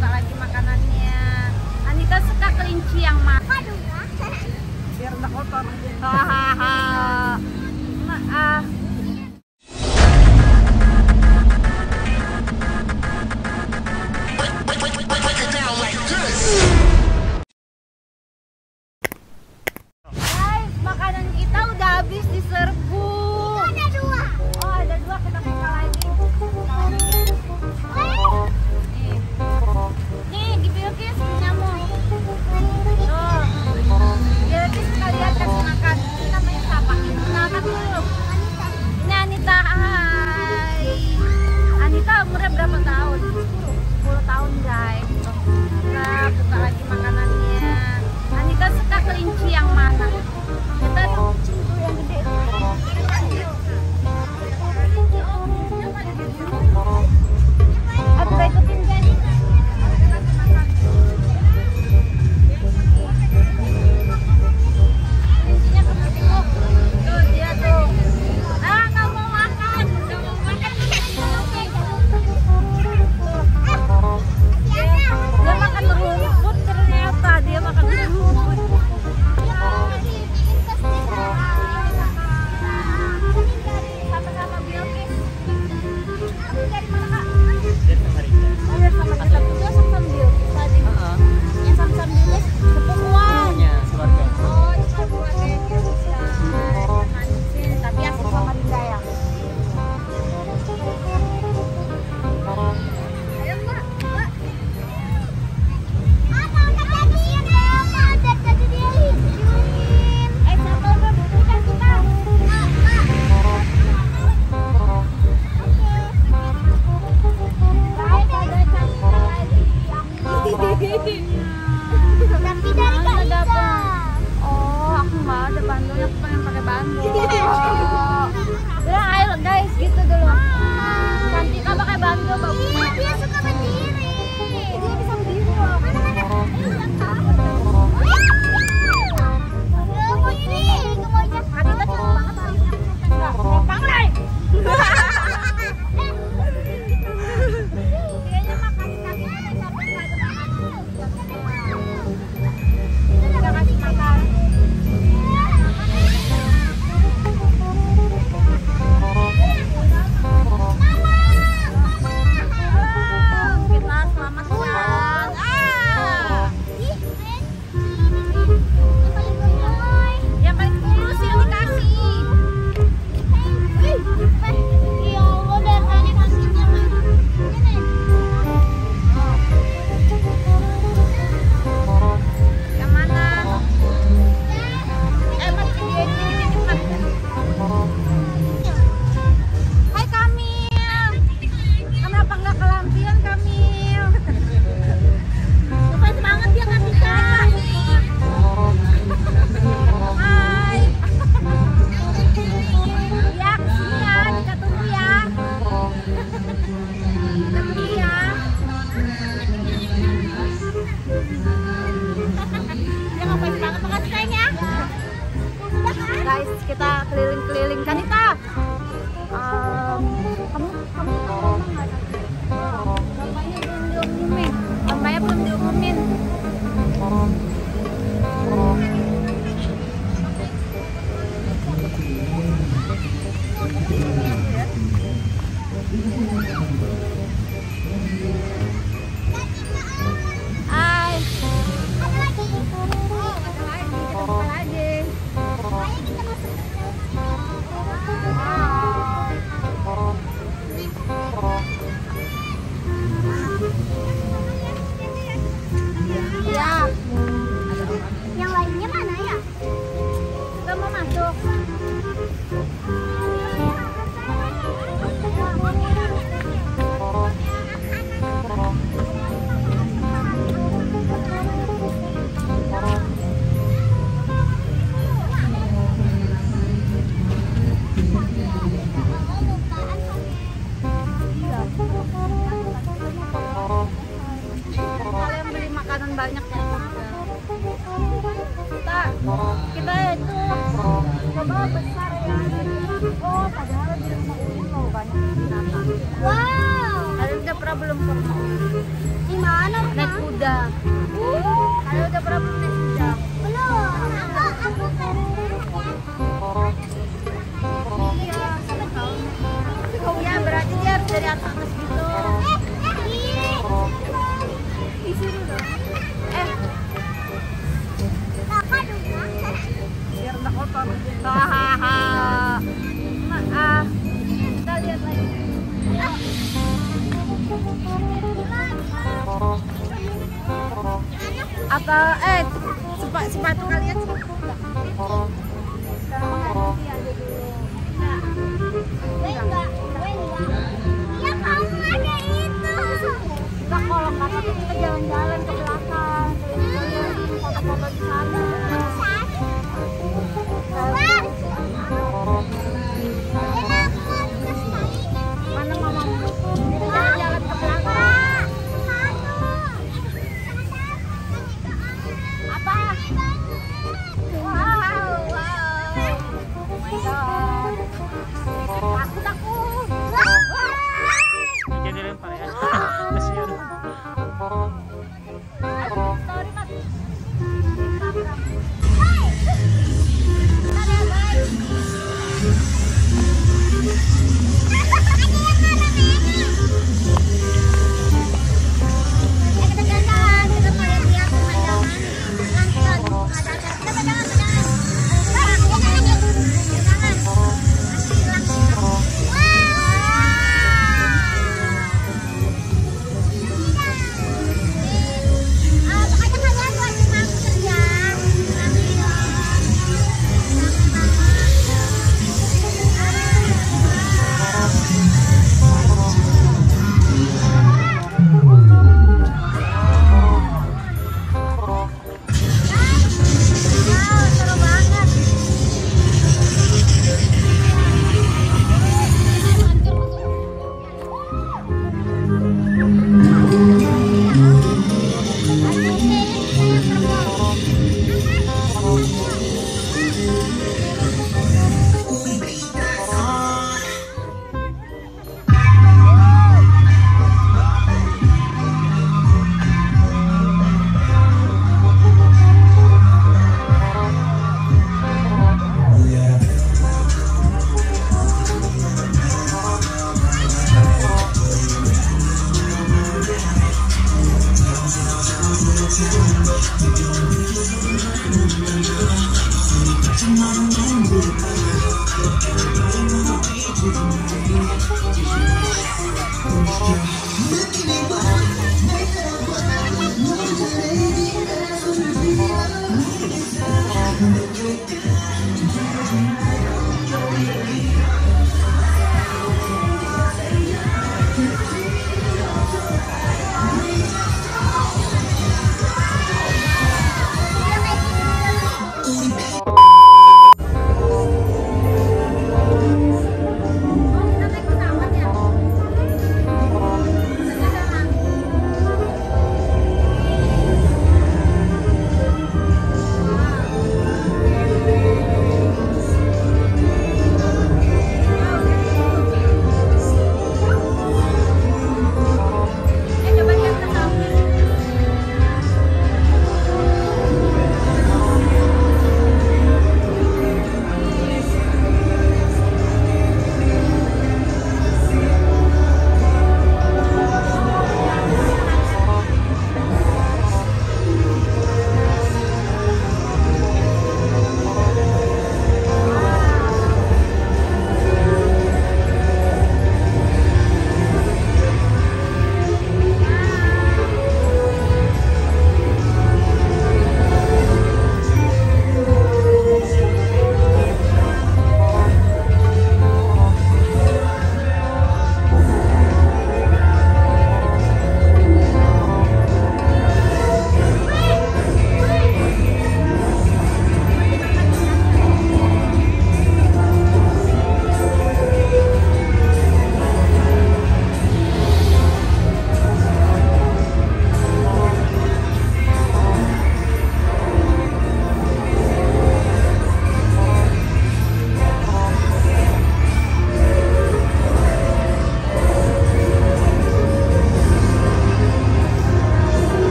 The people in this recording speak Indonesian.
buka lagi makanannya. Anita suka kelinci yang mana? Biar nggak kotor. Hahaha. Maaf. Guys, makanan kita udah habis diserbu. Ada dua. Oh, ada dua, kita buka lagi. Nih, di Bilkis nyamuk. Tuh. Bilkis kalian kasih makan. Ini namanya siapa? Kenalkan dulu. Ini Anita. Hai. Anita umurnya berapa tahun? 10 tahun, guys. Kita buka lagi makanannya. Anita suka kelinci yang mana? Kita cunggu yang gede. Aku ikutin jadi. Kelincinya seperti tuh. Tuh dia tuh. Ah, nggak mau makan. Nggak mau makan. Dia makan rumput ternyata. Dia makan rumput. Sama-sama Bilkis. Kamu dari mana, Kak? Oh, ya sama kita berdua sama Bilkis tadi. Yang sama Bilkis sepupuan. Oh, itu keluarga Bilkis ya. Manusia, tapi asli sama Dinda ya. Ayo, Mbak. Mbak. Tadi dia hijauin. Satu udah bukan kita. Baik, ada cantik lagi. Tapi dari Kak Ica. Oh, aku nggak ada bandulnya, aku pengen pakai bandul. Bilang ayo guys, gitu dulu. Cantika pakai bandul, bagusnya. Dia suka berdiri. Dia bisa berdiri loh. Mana-mana. Anita cakep banget harusnya enggak. Gampang lah. Kayaknya makan kaki sampai enggak ada makan. Kita kasih makan. Kita selamat siang. Yang paling kurus yang dikasih. Ya Allah, dari tadi kasihnya mah. Yang mana? Masih dia ini cepat. Hai Kamil. Kenapa nggak kelampian Kamil? Supaya semangat dia nggak bisa. Hai. Ya, kesini ya, kita tunggu ya. Kita tunggu ya. Dia ngapain banget banget sayangnya? Guys, kita keliling-keliling kan Ita. Kamu nggak ada? Bapaknya belum diumumin. Hai. Ada lagi. Oh, ada lagi. Kita buka lagi. Ayo kita masuk. Ya. Yang lainnya mana ya? Kita mau masuk. Kalian beli makanan banyak ya. Kita itu coba besar ya. Oh, padahal di rumah Ulin banyak binatang. Wow. Kalian udah pernah belum ke rumah Ulin? Di mana? Atau sepatu kalian iya kamu ada itu. Kita kalau nggak tapi kita jalan-jalan ke belakang, foto-foto di sana.